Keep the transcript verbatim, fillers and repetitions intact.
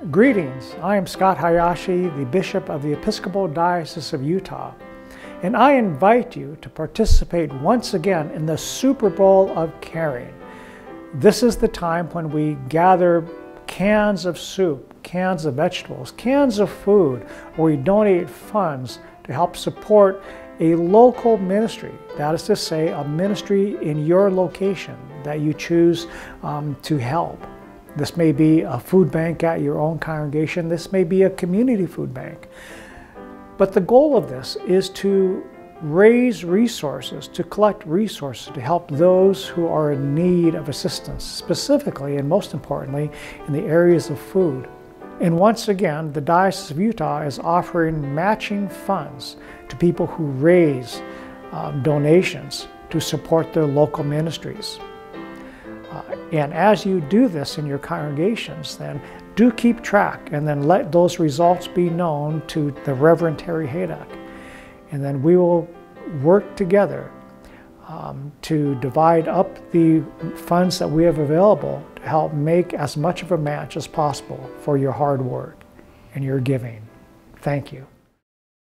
Greetings, I am Scott Hayashi, the Bishop of the Episcopal Diocese of Utah, and I invite you to participate once again in the Super Bowl of Caring. This is the time when we gather cans of soup, cans of vegetables, cans of food, or we donate funds to help support a local ministry. That is to say, a ministry in your location that you choose um, to help. This may be a food bank at your own congregation. This may be a community food bank. But the goal of this is to raise resources, to collect resources to help those who are in need of assistance, specifically and most importantly in the areas of food. And once again, the Diocese of Utah is offering matching funds to people who raise um, donations to support their local ministries. Uh, and as you do this in your congregations, then do keep track and then let those results be known to the Reverend Terry Haydock. And then we will work together um, to divide up the funds that we have available to help make as much of a match as possible for your hard work and your giving. Thank you.